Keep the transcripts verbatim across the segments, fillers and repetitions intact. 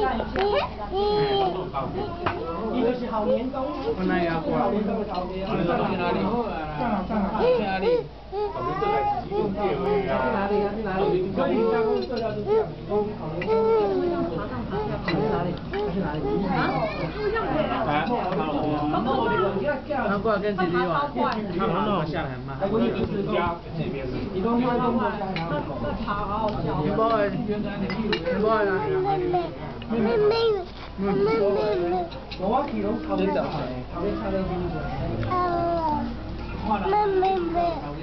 伊就是好年冬。我那也过。好年冬的草莓。去哪里？干好干好。去哪里？去哪里？去哪里？所以加工塑料是这样。爬上爬下。去哪里？去哪里？啊？他过来跟姐姐玩。他爬到下来很慢。我就是家这边的。你东西都过来。那爬好好笑。你过来。你过来。妹妹。妹妹。妹妹。我去拢头咧就係頭咧差咧邊個？妹妹妹。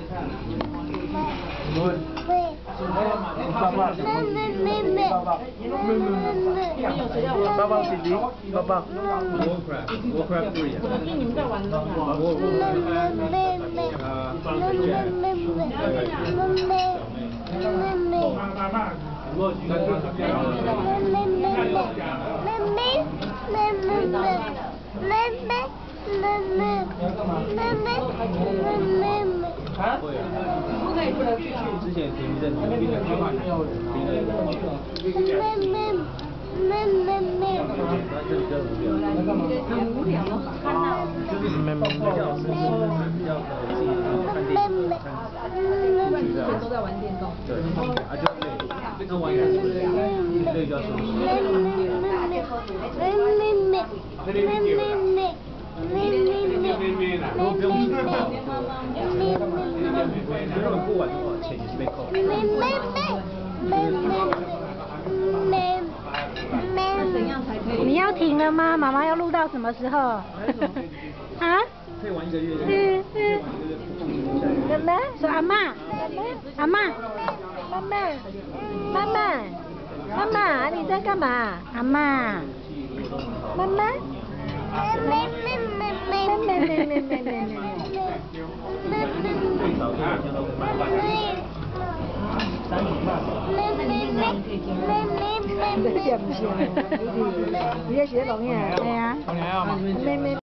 爸爸。妹妹妹妹。爸爸。妹妹妹。爸爸弟弟。爸爸。Warcraft。Warcraft three。我听你们在玩的。妹妹妹妹。妹妹妹妹。妹妹。妹妹。妈妈。妹妹妹妹。妹妹。妹妹妹，妹妹妹妹，妹妹妹妹。啊？不可以不能去。之前停阵，停了停了。妹妹妹妹妹。那这里比较无聊。很无聊吗？看到。就是妹妹妹。比较自己看电影看。之前都在玩电动。对，啊就累，这个玩也是累，累就要休息。妹妹妹妹妹妹妹。妹妹妹，妹妹妹，妹妹啦，如果不用去的话，妹妹妹，如果不玩的话，钱也是被扣。妹妹妹，妹妹妹，妹妹。你要停了吗？妈妈要录到什么时候？啊？可以玩一个月。嗯嗯。妹妹说阿妈，阿妈，妈妈，妈妈，妈妈，你在干嘛？阿妈。妈妈，妹妹妹妹妹妹妹妹妹妹妹妹，最少最少见到八百。三点半。妹妹妹妹妹妹妹，这点不行，你这写聋呀？对呀。妹妹。